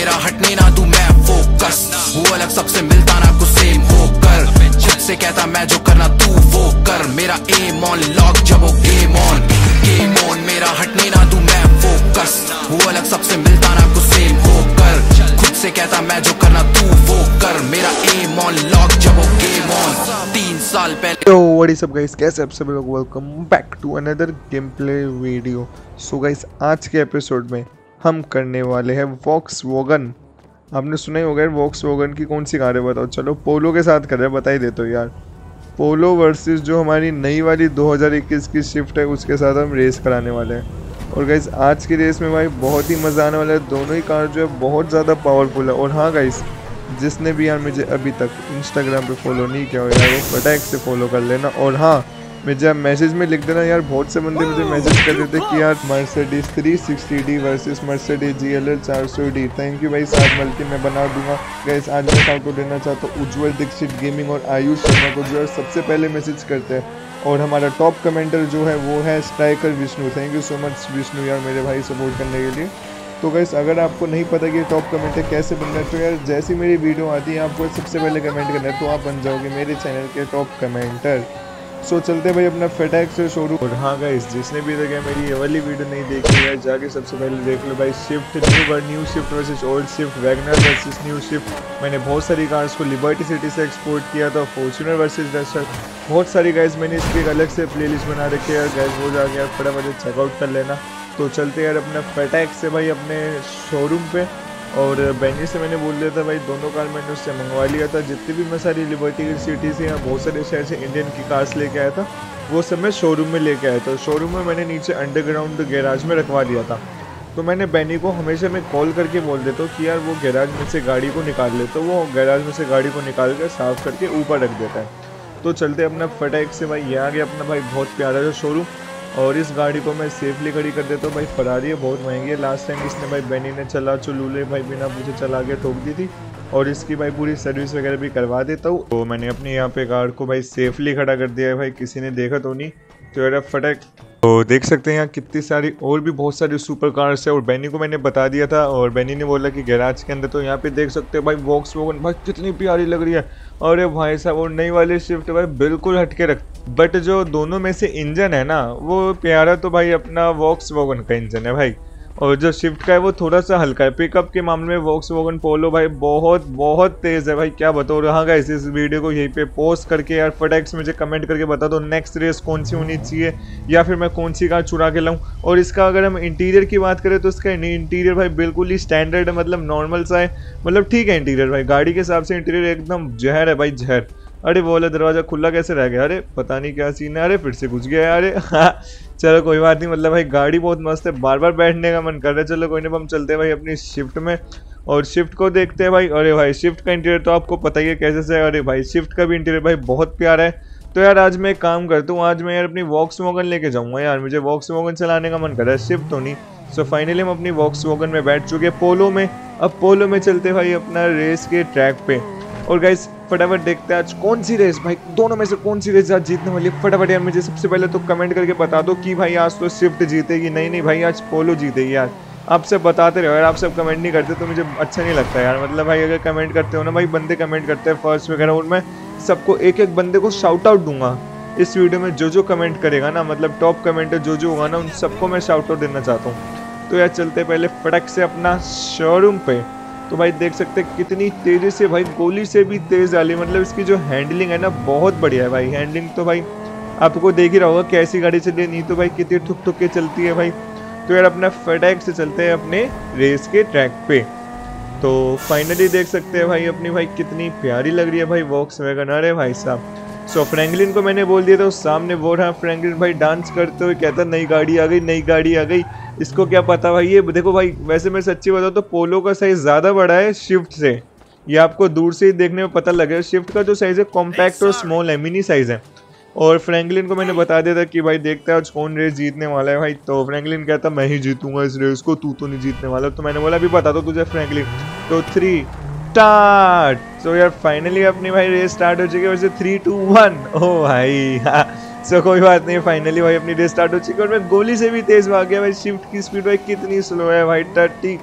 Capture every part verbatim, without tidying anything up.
मेरा हटने ना दूं मैं फोकस, वो अलग सबसे मिलता ना कुछ सेम होकर, खुद से कहता मैं जो करना तू वो कर, मेरा एम ऑन लॉक जब वो गेम ऑन, गेम ऑन मेरा हटने ना दूं मैं फोकस, वो अलग सबसे मिलता ना कुछ सेम होकर, खुद से कहता मैं जो करना तू वो कर, मेरा एम ऑन लॉक जब वो गेम ऑन। तीन साल पहले। Yo what is up guys, कैसे आप सभी लोग, welcome back to another game play video. So guys आज के एपिसोड में हम करने वाले हैं वॉक्सवैगन। आपने सुना ही होगा वॉक्सवैगन की कौन सी कार है बताओ। चलो पोलो के साथ कर रहे हैं, बता ही देते हो यार। पोलो वर्सेस जो हमारी नई वाली दो हज़ार इक्कीस की शिफ्ट है उसके साथ हम रेस कराने वाले हैं। और गाइस आज की रेस में भाई बहुत ही मज़ा आने वाला है। दोनों ही कार जो है बहुत ज़्यादा पावरफुल है। और हाँ गाइस, जिसने भी यार मुझे अभी तक इंस्टाग्राम पे फॉलो नहीं किया हो यार वो फटाक से फॉलो कर लेना। और हाँ मुझे मैसेज में लिख देना यार, बहुत से बंदे मुझे मैसेज कर देते कि यार Mercedes three sixty D versus Mercedes G L L four hundred D. Thank you भाई, साथ मिल के मैं बना दूंगा। गाइस आज मैं शाउट आउट देना चाहता हूँ उज्जवल दीक्षित गेमिंग और आयुष शर्मा को जो है सबसे पहले मैसेज करते हैं। और हमारा टॉप कमेंटर जो है वो है striker Vishnu. Thank you so much Vishnu यार मेरे भाई सपोर्ट करने के लिए। तो गाइस अगर आपको नहीं पता कि टॉप कमेंटर कैसे बनना है तो यार जैसी मेरी वीडियो आती है आपको सबसे पहले कमेंट करना है तो आप बन जाओगे मेरे चैनल के टॉप कमेंटर। सो चलते भाई अपना फटाक से शोरूम। और हाँ गाइस, जिसने भी देखा मेरी ये वाली वीडियो नहीं देखी है जाके सबसे पहले देख लो भाई। Swift new new Swift versus old Swift, WagonR versus new Swift. मैंने बहुत सारी कार्स को लिबर्टी सिटी से एक्सपोर्ट किया था, फॉर्च्यूनर वर्सेस डस्टर, बहुत सारी गाइस मैंने इसकी एक अलग से प्लेलिस्ट बना रखी है गाइस, वो जाके यार फटाफट चेकआउट कर लेना। तो चलते यार अपना फटाक से भाई अपने शोरूम पे। और बेनी से मैंने बोल दिया था भाई दोनों कार मैंने उससे मंगवा लिया था। जितनी भी मैं सारी लिबर्टी की सिटी से या बहुत सारे शहर से इंडियन की कार्स लेके आया था वो सब मैं शोरूम में लेके आया था। शोरूम में मैंने नीचे अंडरग्राउंड गैराज में रखवा दिया था। तो मैंने बेनी को हमेशा मैं कॉल करके बोल देता हूँ कि यार वो गैराज में से गाड़ी को निकाल ले, तो वो गैराज में से गाड़ी को निकाल कर साफ करके ऊपर रख देता है। तो चलते अपना फटाक से भाई, ये आ गया अपना भाई बहुत प्यारा सा शोरूम। और इस गाड़ी को मैं सेफली खड़ी कर देता हूँ भाई। फरारी है, बहुत महंगी है। लास्ट टाइम इसने भाई बेनी ने चला चुलूले भाई बिना पूछे चला के ठोक दी थी। और इसकी भाई पूरी सर्विस वगैरह भी करवा देता हूँ। तो मैंने अपने यहाँ पे कार को भाई सेफली खड़ा कर दिया है भाई, किसी ने देखा तो नहीं। तो यार फटक तो देख सकते हैं यहाँ कितनी सारी और भी बहुत सारी सुपर कार्स है। और बेनी को मैंने बता दिया था और बेनी ने बोला कि गैराज के अंदर। तो यहाँ पे देख सकते हो भाई वॉक्सवैगन भाई कितनी प्यारी लग रही है। अरे भाई साहब, और नई वाली शिफ्ट भाई बिल्कुल हटके रख, बट जो दोनों में से इंजन है ना वो प्यारा तो भाई अपना वॉक्सवैगन का इंजन है भाई। और जो शिफ्ट का है वो थोड़ा सा हल्का है। पिकअप के मामले में वॉक्सवैगन पोलो भाई बहुत बहुत तेज़ है भाई, क्या बताओ। हाँ गाइस, इस वीडियो को यहीं पे पोस्ट करके यार फटाक से मुझे कमेंट करके बता दो नेक्स्ट रेस कौन सी होनी चाहिए या फिर मैं कौन सी कार चुरा के लाऊं। और इसका अगर हम इंटीरियर की बात करें तो इसका इंटीरियर भाई बिल्कुल ही स्टैंडर्ड है, मतलब नॉर्मल सा है, मतलब ठीक है इंटीरियर भाई। गाड़ी के हिसाब से इंटीरियर एकदम जहर है भाई, जहर। अरे वो वाला दरवाजा खुला कैसे रह गया, अरे पता नहीं क्या सीन है, अरे फिर से घुस गया अरे हाँ चलो कोई बात नहीं। मतलब भाई गाड़ी बहुत मस्त है, बार बार बैठने का मन कर रहा है। चलो कोई नहीं, हम चलते हैं भाई अपनी शिफ्ट में और शिफ्ट को देखते हैं भाई। अरे भाई शिफ्ट का इंटीरियर तो आपको पता ही है कैसे से है। अरे भाई शिफ्ट का भी इंटीरियर भाई बहुत प्यारा है। तो यार आज मैं एक काम करता हूँ, आज मैं यार अपनी वॉक्सवैगन लेके जाऊँगा यार, मुझे वॉक्सवैगन चलाने का मन कर रहा है, शिफ्ट तो नहीं। सो फाइनली हम अपनी वॉक्सवैगन में बैठ चुके हैं पोलो में। अब पोलो में चलते भाई अपना रेस के ट्रैक पे। और गाइस फटाफट देखते हैं आज कौन सी रेस भाई, दोनों में से कौन सी रेस आज जीतने वाली है। फटाफट यार मुझे सबसे पहले तो कमेंट करके बता दो कि भाई आज तो शिफ्ट जीतेगी। नहीं नहीं भाई आज पोलो जीतेगी यार। आप सब बताते रहो यार, आप सब कमेंट नहीं करते तो मुझे अच्छा नहीं लगता यार। मतलब भाई अगर कमेंट करते हो ना भाई, बंदे कमेंट करते हैं फर्स्ट वगैरह, और मैं सबको एक एक बंदे को शाउट आउट दूंगा इस वीडियो में। जो जो कमेंट करेगा ना, मतलब टॉप कमेंटर जो जो होगा ना, उन सबको मैं शाउट आउट देना चाहता हूँ। तो यार चलते पहले फटक से अपना शोरूम पे। तो भाई देख सकते हैं कितनी तेज़ी से भाई, गोली से भी तेज़ डाली। मतलब इसकी जो हैंडलिंग है ना बहुत बढ़िया है भाई। हैंडलिंग तो भाई आपको देख ही रहा होगा कैसी गाड़ी चली, नहीं तो भाई कितनी ठुक ठुक के चलती है भाई। तो यार अपना फटाक से चलते हैं अपने रेस के ट्रैक पे। तो फाइनली देख सकते हैं भाई अपनी भाई कितनी प्यारी लग रही है भाई वॉक्सवैगन। अरे भाई साहब, सो फ्रैंकलिन को मैंने बोल दिया था उस सामने वो रहा फ्रैंकलिन भाई डांस करते हुए, कहता नई गाड़ी आ गई नई गाड़ी आ गई। इसको क्या पता भाई, ये देखो भाई वैसे मैं सच्ची बताऊँ तो पोलो का साइज़ ज़्यादा बड़ा है शिफ्ट से, ये आपको दूर से ही देखने में पता लगेगा। शिफ्ट का जो साइज़ है कॉम्पैक्ट और स्मॉल है, मिनी साइज़ है। और फ्रैंकलिन को मैंने बता दिया था कि भाई देखते हैं आज कौन रेस जीतने वाला है भाई। तो फ्रैंकलिन कहता मैं ही जीतूंगा इस रेस को, तू तो नहीं जीतने वाला। तो मैंने बोला अभी बता दो तुझे फ्रैंकलिन। तो थ्री स्टार्ट। सो यार फाइनली अपनी भाई रेस स्टार्ट हो चुकी है। वैसे थ्री टू वन ओ भाई हाँ सो कोई बात नहीं, फाइनली भाई अपनी रेस स्टार्ट हो चुकी है। और मैं गोली से भी तेज भाग गया भाई। शिफ्ट की स्पीड भाई कितनी स्लो है भाई, थर्टी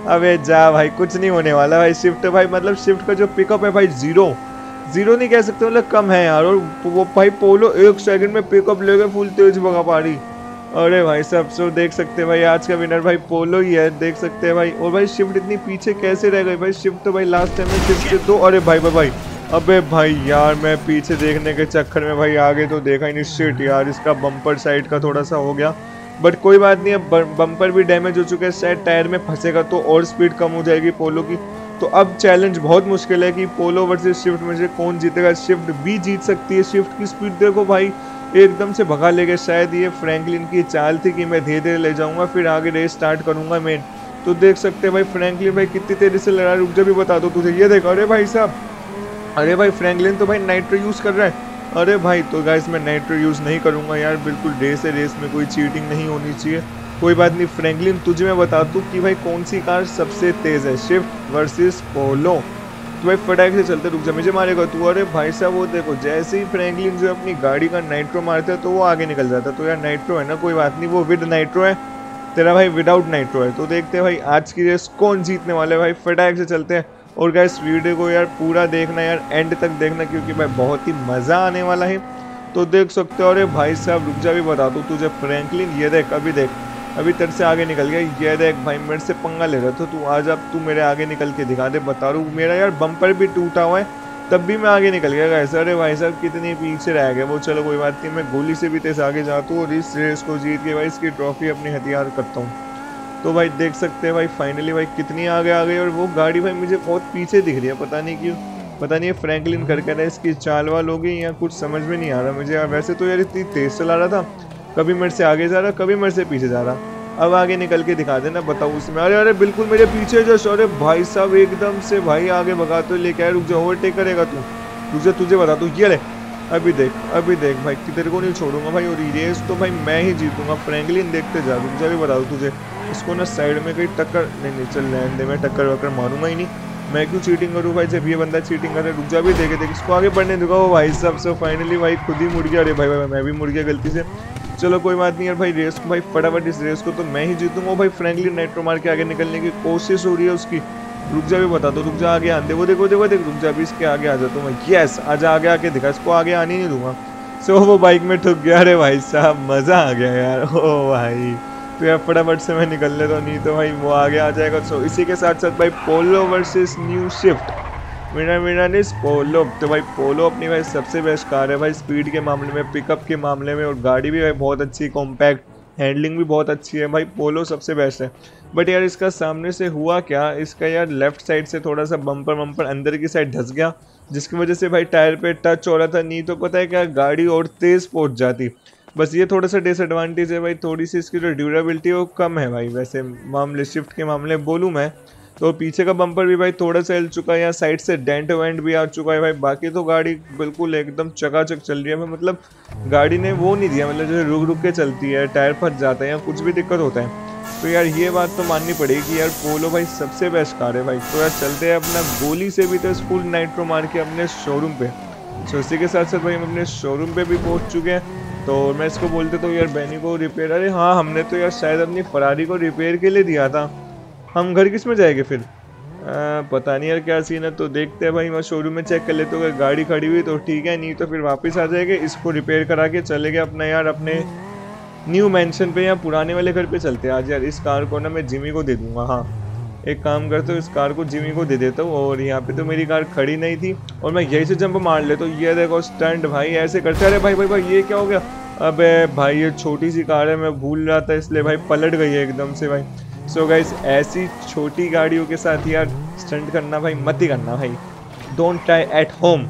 अबे जा भाई, कुछ नहीं होने वाला भाई। शिफ्ट भाई मतलब शिफ्ट का जो पिकअप है भाई जीरो जीरो नहीं कह सकते, मतलब कम है यार। और वो भाई पोलो एक सेकंड में पिकअप लेके फुल तेज भगा पा रही। अरे भाई सब सब देख सकते हैं भाई, आज का विनर भाई पोलो ही है, देख सकते हैं भाई। और भाई शिफ्ट इतनी पीछे कैसे रह गई भाई? शिफ्ट तो भाई लास्ट टाइम में शिफ्ट से तो अरे भाई भाई भाई अबे भाई यार, मैं पीछे देखने के चक्कर में भाई आगे तो देखा ही नहीं। शिट यार, इसका बम्पर साइड का थोड़ा सा हो गया, बट कोई बात नहीं। अब बम्पर भी डैमेज हो चुका है, शायद टायर में फंसेगा तो और स्पीड कम हो जाएगी पोलो की। तो अब चैलेंज बहुत मुश्किल है कि पोलो वर्सेस शिफ्ट में से कौन जीतेगा। शिफ्ट भी जीत सकती है, शिफ्ट की स्पीड देखो भाई, एकदम से भगा ले गए। शायद ये फ्रैंकलिन की चाल थी कि मैं धीरे धीरे ले जाऊंगा फिर आगे रेस स्टार्ट करूंगा मेन। तो देख सकते हैं भाई फ्रैंकलिन भाई कितनी तेजी से लड़ा। रुक जा भी बता दो तुझे, ये देख, अरे भाई साहब, अरे भाई फ्रैंकलिन तो भाई नाइट्रो यूज़ कर रहा है। अरे भाई तो गाइस मैं नाइट्रो यूज़ नहीं करूंगा यार, बिल्कुल डे से रेस में कोई चीटिंग नहीं होनी चाहिए। कोई बात नहीं फ्रैंकलिन, तुझे मैं बता दूँ कि भाई कौन सी कार सबसे तेज़ है, शिफ्ट वर्सेस पोलो। तो भाई फटाक से चलते, रुक जा मुझे मारेगा तू। अरे भाई साहब वो देखो, जैसे ही फ्रैंकलिन जो अपनी गाड़ी का नाइट्रो मारता है तो वो आगे निकल जाता है। तो यार नाइट्रो है ना, कोई बात नहीं, वो विद नाइट्रो है, तेरा भाई विदाउट नाइट्रो है। तो देखते हैं भाई आज की रेस कौन जीतने वाले है भाई, फटाक से चलते हैं। और गाइस वीडियो को यार पूरा देखना यार, एंड तक देखना, क्योंकि भाई बहुत ही मज़ा आने वाला है। तो देख सकते हो। अरे भाई साहब रुक जा भी बता दूँ तुझे, फ्रैंकलिन ये देख, अभी देख, अभी तेरे से आगे निकल गया। ये देख भाई, मेरे से पंगा ले रहा था तू, आज अब तू मेरे आगे निकल के दिखा दे। बता रहा हूँ मेरा यार बम्पर भी टूटा हुआ है, तब भी मैं आगे निकल गया गाइस। अरे भाई साहब कितनी पीछे रह गया वो, चलो कोई बात नहीं, मैं गोली से भी तेज आगे जाता हूँ और इस रेस को जीत के भाई इसकी ट्रॉफी अपनी हथियार करता हूँ। तो भाई देख सकते हैं भाई फाइनली भाई कितनी आगे आ गई। और वो गाड़ी भाई मुझे बहुत पीछे दिख रही है, पता नहीं क्यों, पता नहीं ये फ्रैंकलिन करके रहा, इसकी चाल वाल हो गई या कुछ समझ में नहीं आ रहा मुझे यार। वैसे तो यार इतनी तेज चला रहा था, कभी मेरे से आगे जा रहा, कभी मेरे से पीछे जा रहा। अब आगे निकल के दिखा देना, बताओ उसमें। अरे अरे बिल्कुल मेरे पीछे जस्ट, अरे भाई साहब एकदम से भाई आगे भगा तो लेके आए। रुक जा, ओवरटेक करेगा तू, तुझे तुझे बता तू, ये ले, अभी देख अभी देख भाई, तेरे को नहीं छोड़ूंगा भाई। और रेस तो भाई मैं ही जीतूंगा। फ्रैंकलिन देखते जा, रुक जा भी बता दूँ तुझे, इसको ना साइड में कहीं टक्कर नहीं नहीं चल रहने दे, मैं टक्कर वक्कर मारूंगा ही नहीं। मैं क्यों चीटिंग करूँ भाई, जब ये बंदा चीटिंग कर रहा है। रुक जा भी देखे देख, इसको आगे बढ़ने दूंगा। वो भाई साहब से फाइनली भाई खुद ही मुड़ गया। अरे भाई भाई मैं भी मुड़ गया गलती से। चलो कोई बात नहीं यार भाई, रेस को भाई फटाफट इस रेस को तो मैं ही जीतूंगा। भाई फ्रैंकलिन नाइट्रो मार के आगे निकलने की कोशिश हो रही है उसकी। रुक जा भी बता दो, रुक जा आगे आने, वो देखो देखो देख, रुक जा भी इसके आगे आ जाता हूँ मैं। यस आजा आगे आके दिखा, इसको आगे आने नहीं दूंगा। सो वो बाइक में ठुक गया। अरे भाई साहब मज़ा आ गया यार, ओ भाई। तो यार फटाफट से मैं निकल लेता हूँ, नहीं तो भाई वो आगे आ जाएगा। सो इसी के साथ साथ भाई Polo versus new Swift, winner winner is Polo. तो भाई पोलो अपनी भाई सबसे बेस्ट कार है भाई, स्पीड के मामले में, पिकअप के मामले में, और गाड़ी भी भाई बहुत अच्छी, कॉम्पैक्ट, हैंडलिंग भी बहुत अच्छी है भाई, पोलो सबसे बेस्ट है। बट यार इसका सामने से हुआ क्या, इसका यार लेफ्ट साइड से थोड़ा सा बम्पर वम्पर अंदर की साइड धस गया, जिसकी वजह से भाई टायर पे टच हो रहा था। नहीं तो पता है क्या, गाड़ी और तेज़ पहुँच जाती। बस ये थोड़ा सा डिसएडवांटेज है भाई, थोड़ी सी इसकी जो ड्यूरेबिलिटी है वो कम है भाई। वैसे मामले शिफ्ट के मामले बोलूँ मैं तो पीछे का बम्पर भी भाई थोड़ा सा हिल चुका है, या साइड से डेंट वेंट भी आ चुका है भाई। बाकी तो गाड़ी बिल्कुल एकदम चकाचक चल रही है, मतलब गाड़ी ने वो नहीं दिया, मतलब जैसे रुक रुक के चलती है, टायर फंस जाता है या कुछ भी दिक्कत होता है। तो यार ये बात तो माननी पड़ेगी कि यार पोलो भाई सबसे बेस्ट कार है भाई। तो यार चलते हैं अपना गोली से भी तो फुल नाइट्रो मार के अपने शोरूम पे। तो इसी के साथ साथ भाई हम अपने शोरूम पे भी पहुँच चुके हैं। तो मैं इसको बोलते तो यार बैनी को रिपेयर, अरे हाँ हमने तो यार शायद अपनी फरारी को रिपेयर के लिए दिया था। हम घर किस में जाएंगे फिर, आ, पता नहीं यार क्या सीन है। तो देखते हैं भाई, मैं शोरूम में चेक कर लेते हो, अगर गाड़ी खड़ी हुई तो ठीक है, नहीं तो फिर वापस आ जाएंगे, इसको रिपेयर करा के चले गए अपना यार अपने न्यू मैंशन पे या पुराने वाले घर पे चलते हैं आज। यार इस कार को ना मैं जिमी को दे दूंगा। हाँ एक काम करता हूँ, इस कार को जिमी को दे देता हूँ। और यहाँ पे तो मेरी कार खड़ी नहीं थी और मैं यही से जंप मार लेता हूँ। ये देखो स्टंट भाई ऐसे करते। अरे भाई भाई भाई ये क्या हो गया, अबे भाई ये छोटी सी कार है, मैं भूल रहा था, इसलिए भाई पलट गई है एकदम से भाई। सो गाइस ऐसी छोटी गाड़ियों के साथ यार स्टंट करना भाई मत ही करना भाई, डोंट ट्राई एट होम।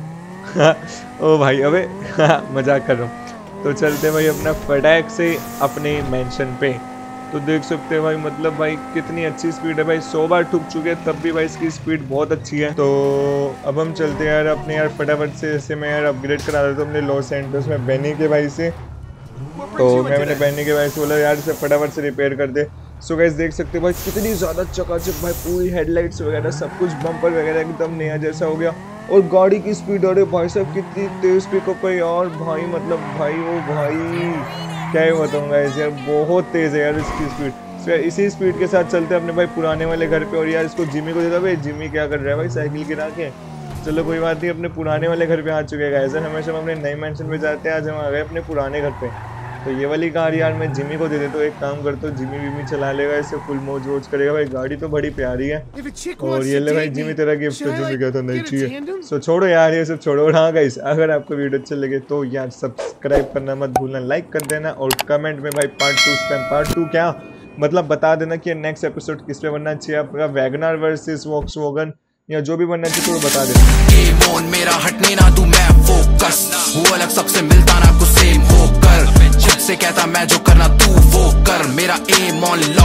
ओ भाई अबे मजाक कर रहा हूँ। तो चलते भाई अपना फटाक से अपने मेंशन पे। तो देख सकते हैं भाई, मतलब भाई कितनी अच्छी स्पीड है भाई, सौ बार ठुक चुके हैं तब भी भाई इसकी स्पीड बहुत अच्छी है। तो अब हम चलते हैं यार अपने यार फटाफट से, जैसे मैं यार अपग्रेड करा देता हूँ अपने लॉस एंजल्स में बेनी के भाई से। तो मैं मैंने बेनी के भाई से बोला यार इसे फटाफट से रिपेयर कर दे। सो गाइस देख सकते हैं भाई कितनी ज़्यादा चकाचक भाई, पूरी हेडलाइट्स वगैरह सब कुछ, बम्पर वगैरह एकदम नया जैसा हो गया। और गाड़ी की स्पीड, अरे भाई साहब कितनी तेज़ पिकअप है यार भाई, मतलब भाई ओ भाई क्या ही बताऊँगा इसे यार, बहुत तेज़ है यार इसकी स्पीड। फिर इसी स्पीड के साथ चलते अपने भाई पुराने वाले घर पे। और यार इसको जिमी को देता भाई, जिमी क्या कर रहा है भाई साइकिल गिरा के। चलो कोई बात नहीं, अपने पुराने वाले घर पे आ चुके हैं सर। हमेशा हम अपने नए मेंशन पे जाते हैं, आज हम आ गए अपने पुराने घर पे। तो ये वाली कार यार मैं जिमी को दे देता हूँ। एक काम करता हूँ, जिमी विमी चला लेगा, इसे फुल मौज वोज करेगा भाई। गाड़ी तो बड़ी प्यारी है। और ये ले भाई जिमी तेरा गिफ्ट तो जिमी कहता नहीं चाहिए। सो छोड़ो यार ये सब छोड़ो। और हाँ गाइस, अगर आपको वीडियो अच्छा लगे तो यार सब्सक्राइब करना मत भूलना, लाइक कर देना और कमेंट में भाई part two spam. Part two क्या मतलब बता देना कि नेक्स्ट एपिसोड किस पे बनना चाहिए आपका, वैगनआर वर्सेस वॉक्सवैगन या जो भी बनना चाहिए तो बता देना। गेम ऑन मेरा हटने ना तू मैं फोकस हूँ अलग सबसे मिलता ना कुछ सेम होकर, जिद से कहता मैं जो करना तू वो कर, मेरा एम ऑन लॉक